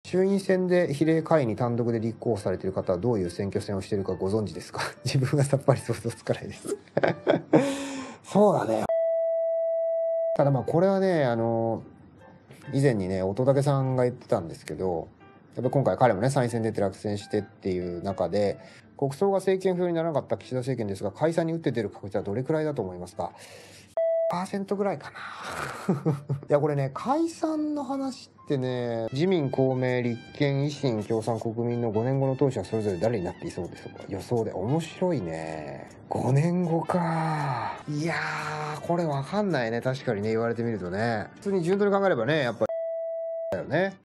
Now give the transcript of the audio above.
衆院選で比例下院に単独で立候補されている方はどういう選挙戦をしているかご存知ですか？自分がさっぱり想像つかないです。そうだね。ただまあこれはね、以前にね、乙武さんが言ってたんですけど、やっぱ今回彼もね、参院選出て落選してっていう中で、国葬が政権不要にならなかった岸田政権ですが、解散に打って出る確率はどれくらいだと思いますか？%ぐらいかな。いやこれね、解散の話ってね、自民公明立憲維新共産国民の5年後の党首はそれぞれ誰になっていそうですか？予想で面白いね。5年後か。いやーこれわかんないね。確かにね、言われてみるとね、普通に順当に考えればね、やっぱだよね。